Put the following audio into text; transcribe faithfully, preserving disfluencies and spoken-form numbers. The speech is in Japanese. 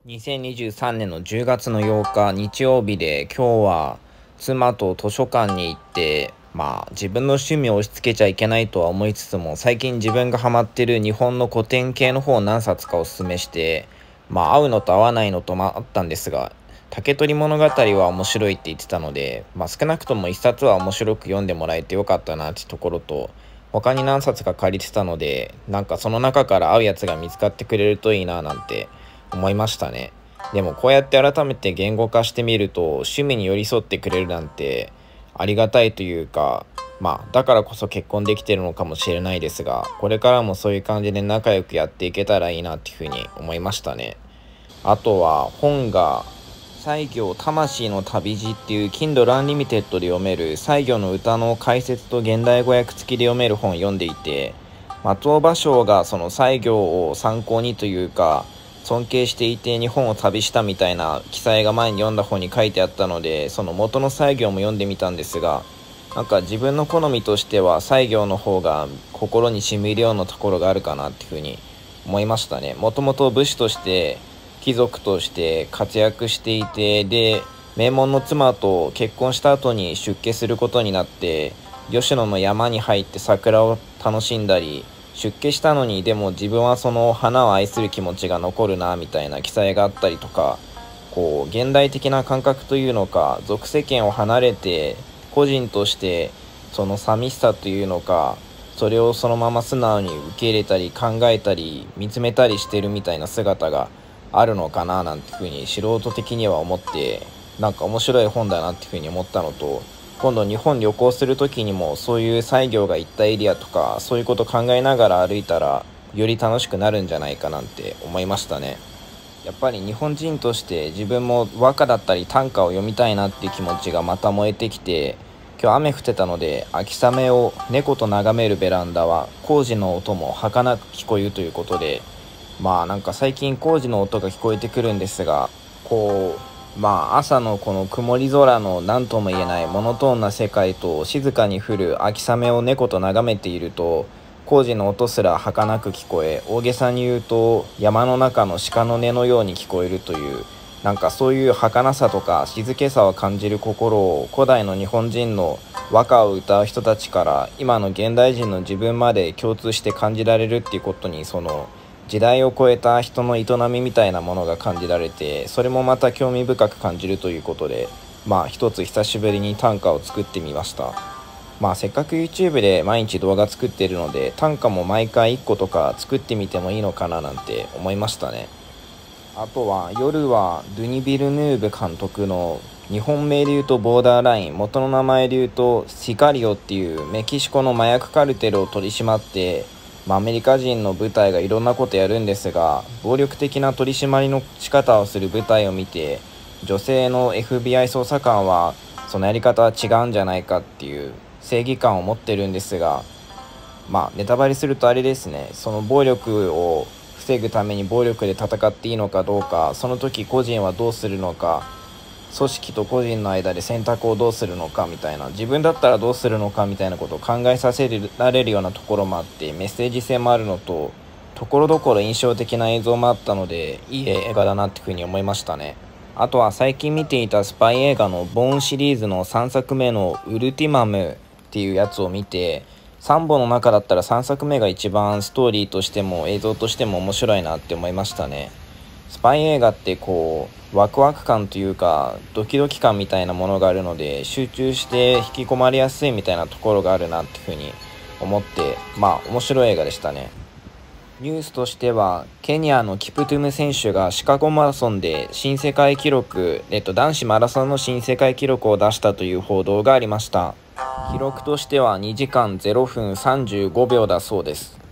にせんにじゅうさんねんのじゅうがつのようか日曜日で、今日は妻と図書館に行って、まあ自分の趣味を押し付けちゃいけないとは思いつつも、最近自分がハマってる日本の古典系の本を何冊かおすすめして、まあ合うのと合わないのともあったんですが、竹取物語は面白いって言ってたので、まあ少なくとも一冊は面白く読んでもらえてよかったなってところと、他に何冊か借りてたので、なんかその中から合うやつが見つかってくれるといいななんて思いましたね。でもこうやって改めて言語化してみると、趣味に寄り添ってくれるなんてありがたいというか、まあだからこそ結婚できてるのかもしれないですが、これからもそういう感じで仲良くやっていけたらいいなっていうふうに思いましたね。あとは本が西行魂の旅路っていう Kindle Unlimited で読める西行の歌の解説と現代語訳付きで読める本を読んでいて、松尾芭蕉がその西行を参考にというか尊敬していて日本を旅したみたいな記載が前に読んだ本に書いてあったので、その元の西行も読んでみたんですが、なんか自分の好みとしては西行の方が心に染み入るようなところがあるかなっていうふうに思いましたね。もともと武士として貴族として活躍していて、で名門の妻と結婚した後に出家することになって、吉野の山に入って桜を楽しんだり、出家したのにでも自分はその花を愛する気持ちが残るなみたいな記載があったりとか、こう現代的な感覚というのか、俗世間を離れて個人としてその寂しさというのか、それをそのまま素直に受け入れたり考えたり見つめたりしてるみたいな姿があるのかななんていうふうに素人的には思って、なんか面白い本だなっていうふうに思ったのと、今度日本旅行する時にもそういう西行が行ったエリアとかそういうこと考えながら歩いたらより楽しくなるんじゃないかなんて思いましたね。やっぱり日本人として自分も和歌だったり短歌を読みたいなっていう気持ちがまた燃えてきて、今日雨降ってたので秋雨を猫と眺めるベランダは工事の音も儚く聞こえるということで、まあなんか最近工事の音が聞こえてくるんですが、こうまあ朝のこの曇り空の何とも言えないモノトーンな世界と静かに降る秋雨を猫と眺めていると、工事の音すら儚く聞こえ、大げさに言うと山の中の鹿の音のように聞こえるという、なんかそういう儚さとか静けさを感じる心を古代の日本人の和歌を歌う人たちから今の現代人の自分まで共通して感じられるっていうことに、その時代を超えた人の営みみたいなものが感じられて、それもまた興味深く感じるということで、まあ一つ久しぶりに短歌を作ってみました。まあせっかく YouTube で毎日動画作ってるので、短歌も毎回いっことか作ってみてもいいのかななんて思いましたね。あとは夜はドゥニ・ビルヌーブ監督の日本名で言うとボーダーライン、元の名前で言うとシカリオっていうメキシコの麻薬カルテルを取り締まって、まあ、アメリカ人の部隊がいろんなことやるんですが、暴力的な取り締まりの仕方をする部隊を見て、女性の エフビーアイ 捜査官はそのやり方は違うんじゃないかっていう正義感を持ってるんですが、まあネタバレするとあれですね、その暴力を防ぐために暴力で戦っていいのかどうか、その時個人はどうするのか、組織と個人の間で選択をどうするのかみたいな、自分だったらどうするのかみたいなことを考えさせられるようなところもあって、メッセージ性もあるのと、ところどころ印象的な映像もあったので、いい映画だなっていうふうに思いましたね。あとは最近見ていたスパイ映画のボーンシリーズのさんさくめのウルティマムっていうやつを見て、さんぼんの中だったらさんさくめが一番ストーリーとしても映像としても面白いなって思いましたね。スパイ映画ってこうワクワク感というかドキドキ感みたいなものがあるので、集中して引き込まれやすいみたいなところがあるなっていうふうに思って、まあ面白い映画でしたね。ニュースとしてはケニアのキプトゥム選手がシカゴマラソンで新世界記録、えっと、男子マラソンの新世界記録を出したという報道がありました。記録としてはにじかんぜろふんさんじゅうごびょうだそうです。